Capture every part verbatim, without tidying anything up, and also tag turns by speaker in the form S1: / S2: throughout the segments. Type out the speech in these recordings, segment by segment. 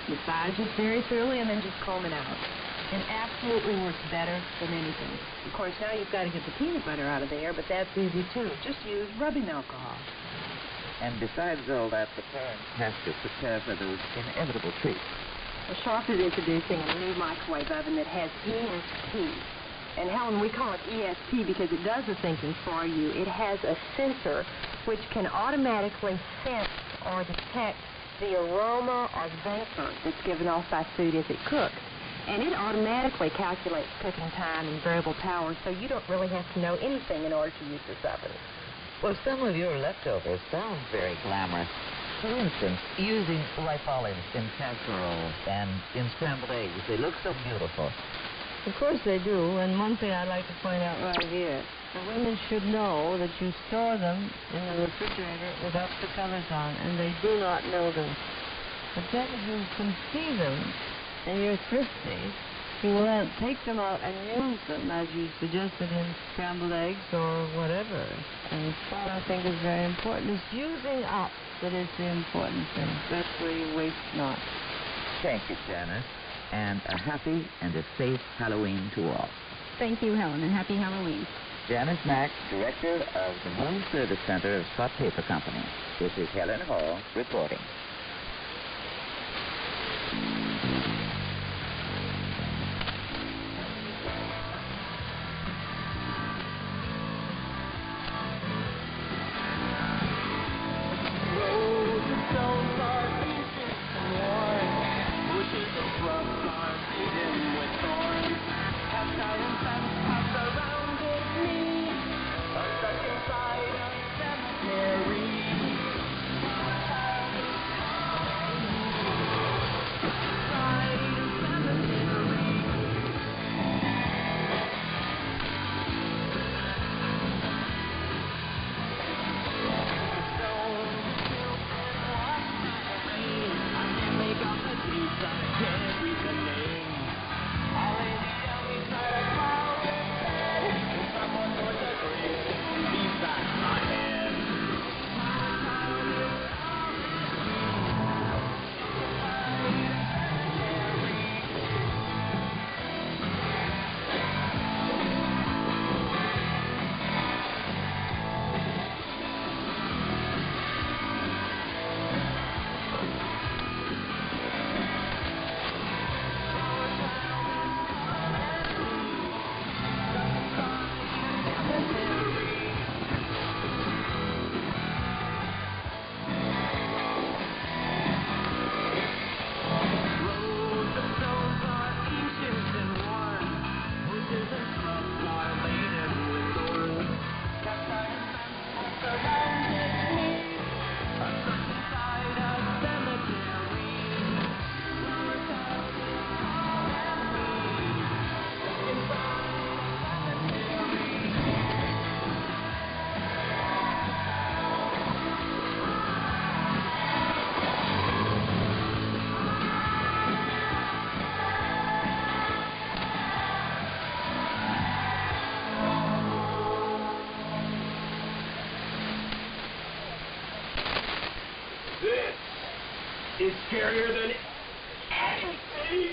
S1: Massage it very thoroughly and then just comb it out. It absolutely works better than anything. Of course, now you've got to get the peanut butter out of there, but that's easy too. Just use rubbing alcohol.
S2: And besides all that, the parents have to prepare for those inevitable treats.
S1: Well, Shork is introducing a new microwave oven that has E S P. And Helen, we call it E S P because it does the thinking for you. It has a sensor which can automatically sense or detect the aroma or vapor that's given off by food as it cooks. And it automatically calculates cooking time and variable power, so you don't really have to know anything in order to use this oven.
S2: Well, some of your leftovers sound very glamorous. For instance, using ripe olives in casserole and in scrambled eggs. They look so beautiful.
S3: Of course they do, and one thing I'd like to point out right here, the women should know that you store them in the refrigerator without the covers on, and they do not know them. But then if you can see them, and you're thrifty, you will then take them out and use them as you suggested in scrambled eggs or whatever. And what I think is very important is using up that is the important thing. That's where you waste not.
S2: Thank you, Janice. And a happy and a safe Halloween to all.
S4: Thank you, Helen, and happy Halloween.
S2: Janice Mack, Director of the Home Service Center of Scott Paper Company. This is Helen Hall reporting.
S5: Is scarier than anything.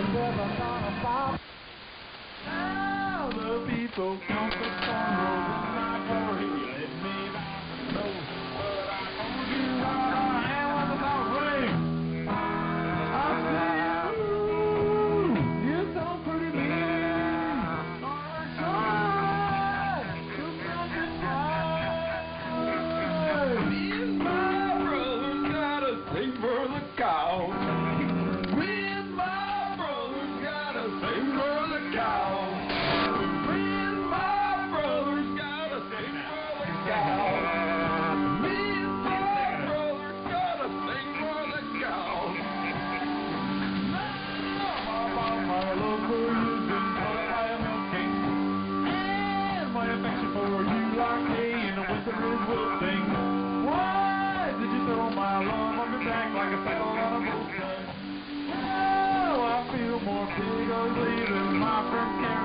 S6: never gonna stop. Now the people count the cornrows in my party. Let me know, but I told you how I am when the bells ring. I say, ooh, you're so pretty mean. Alright, you got this right. Me and my brother gotta sing for the cow. Me and my brother gotta sing for the cow. Me and my brother gotta sing for the cow. Me and my brother gotta sing for the cow. Now, my, my love for you's been taught by a milking, and my affection for you like hay in the winter is wilting. Why did you throw my love on your back like a cycle on a bullseye? Oh, I feel more pig ugly than my friend Karen.